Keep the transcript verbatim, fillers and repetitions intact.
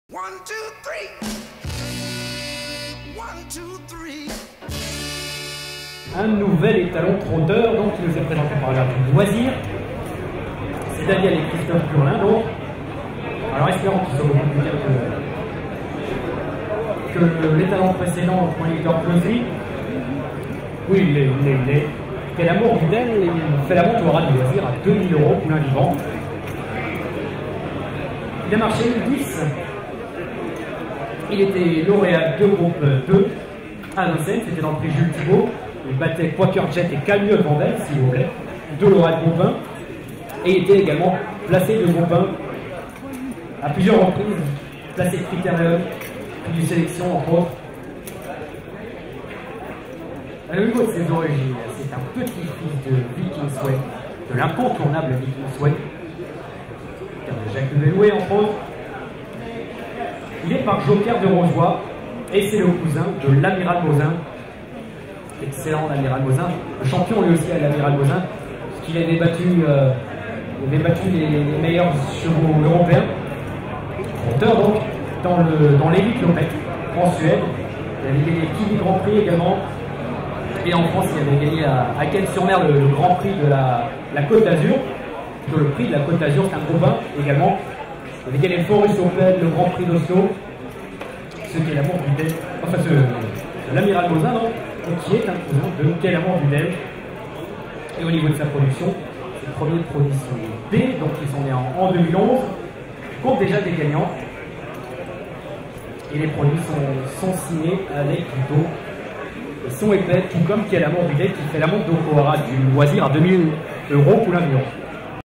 One, two, three. One, two, three. Un nouvel étalon trotteur donc, qui nous est présenté par la Loisir. C'est Daniel et Christophe Burlin. Donc, alors espérons qu'ils sont beaucoup plus bien que, que l'étalon précédent, le conducteur Closely. Oui, il est, il est, il est. Quel amour d'elle, il fait la montre au rat de Loisir à deux mille euros, poulain vivant. Il a marché dix. Il était lauréat de groupe deux à Vincennes, c'était dans le prix Jules Thibault. Il battait Quaker Jet et Calmieux Vandel, s'il vous plaît, deux lauréats de groupe un. Et il était également placé de groupe un à plusieurs reprises, placé de Critérium, puis de sélection entre autres. Au niveau de ses origines, c'est un petit-fils de Viking Sweat, de l'incontournable Viking Sweat, de Jacques Leloué entre autres. Il est par Joker de Rozoy et c'est le cousin de l'Amiral Mosin. Excellent l'Amiral Mosin, le champion lui aussi à l'Amiral Mosin, parce qu'il avait battu, euh, il avait battu les, les meilleurs chevaux européens. Compteur donc dans le dans l'élite Lopette en Suède. Il avait gagné le Kiwi Grand Prix également. Et en France, il avait gagné à, à Cannes-sur-Mer le, le Grand Prix de la, la Côte d'Azur. Le prix de la Côte d'Azur, c'est un groupe un également. Il avait gagné le Forest Open, le Grand Prix d'Oslo. Ce qui est l'amour du Belge. Enfin, ce, l'Amiral Mosin, donc, qui est un cousin de Quel amour du Belge. Et au niveau de sa production, c'est le premier produit B, donc ils sont nés en, en deux mille onze. Il compte déjà des gagnants. Et les produits sont, sont signés avec du dos. Ils sont épais, tout comme Quel amour du Belge qui fait la montre d'Okohara du Loisir à deux mille euros pour l'avion.